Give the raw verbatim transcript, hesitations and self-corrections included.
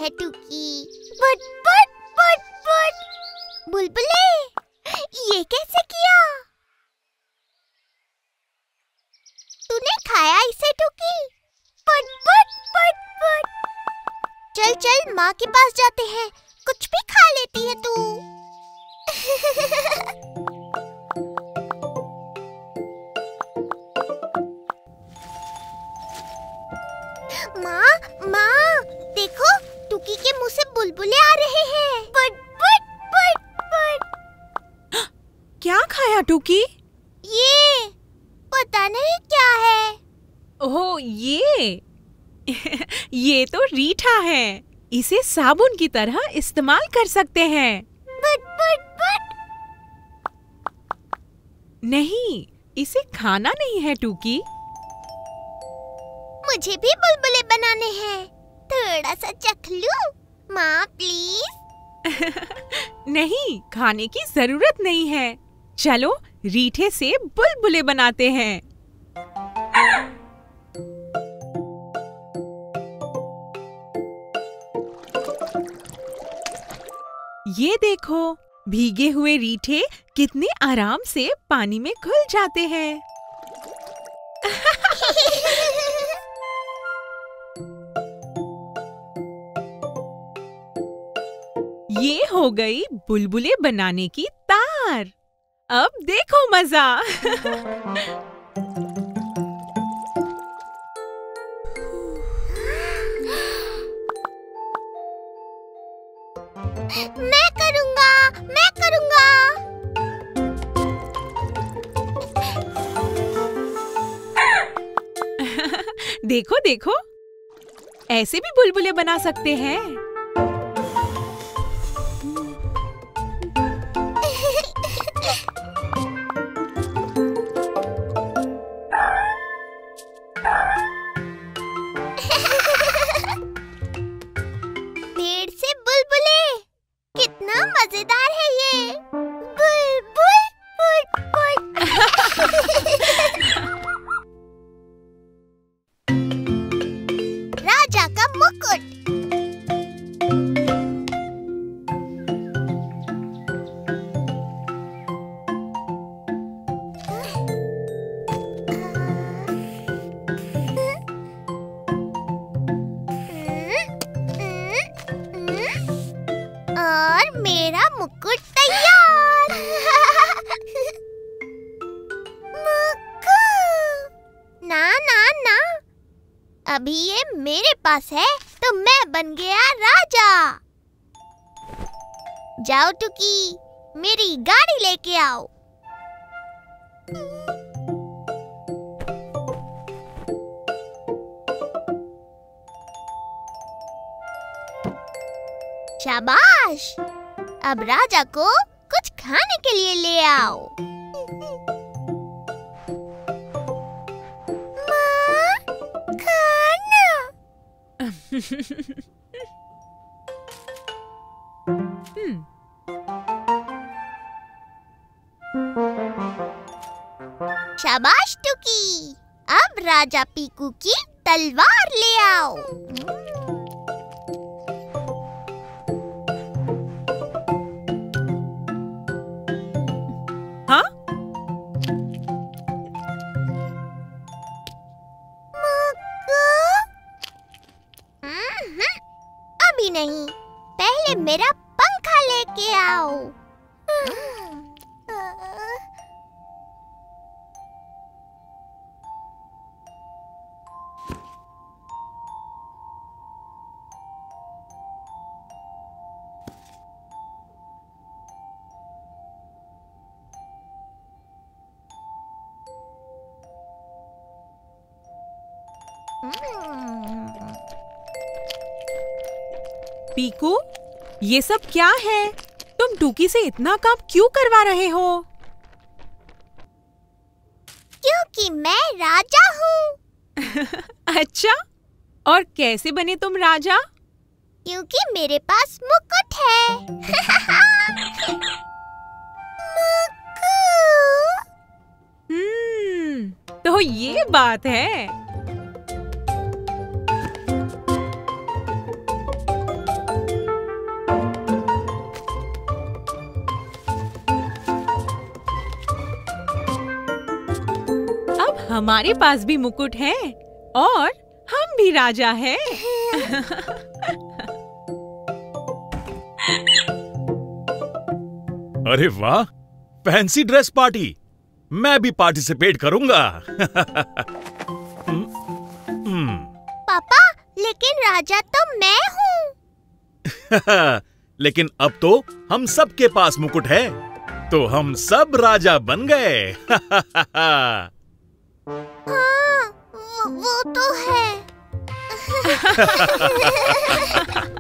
है टुकी। बुट बुट बुट बुट। बुलबुले, ये कैसे किया? तूने खाया इसे टुकी? बुट बुट बुट बुट। चल चल माँ के पास जाते हैं, कुछ भी खा लेती है तू। माँ माँ देखो, टुकी के मुंह से बुलबुले आ रहे हैं। बुट बुट बुट बुट। क्या खाया टुकी? ये पता नहीं क्या है। ओह ये ये तो रीठा है। इसे साबुन की तरह इस्तेमाल कर सकते हैं। बुट बुट बुट। नहीं, इसे खाना नहीं है टुकी। मुझे भी बुलबुले बनाने हैं, थोड़ा सा चख लूं? माँ प्लीज। नहीं, खाने की जरूरत नहीं है। चलो रीठे से बुलबुले बनाते हैं। ये देखो, भीगे हुए रीठे कितने आराम से पानी में घुल जाते हैं। ये हो गई बुलबुले बनाने की तार। अब देखो मजा। मैं करूँगा, मैं करूँगा। देखो देखो, ऐसे भी बुलबुले बना सकते हैं। पेड़ से बुलबुले, कितना मजेदार है ये। Bull bull bull bull. राजा का मुकुट। और मेरा मुकुट तैयार। मुकुट। ना ना ना, अभी ये मेरे पास है तो मैं बन गया राजा। जाओ टुकी, मेरी गाड़ी लेके आओ। शाबाश, अब राजा को कुछ खाने के लिए ले आओ। माँ, खाना। शाबाश टुकी, अब राजा पीकू की तलवार ले आओ। हाँ? अभी नहीं, पहले मेरा पंखा लेके आओ। पीकू, ये सब क्या है? तुम टुकी से इतना काम क्यों करवा रहे हो? क्योंकि मैं राजा हूँ। अच्छा, और कैसे बने तुम राजा? क्योंकि मेरे पास मुकुट है। मुकुट। हम्म, तो ये बात है। हमारे पास भी मुकुट है और हम भी राजा हैं। अरे वाह, फैंसी ड्रेस पार्टी। मैं भी पार्टिसिपेट करूंगा। पापा, लेकिन राजा तो मैं हूँ। लेकिन अब तो हम सब के पास मुकुट है, तो हम सब राजा बन गए। हाँ, वो, वो तो है।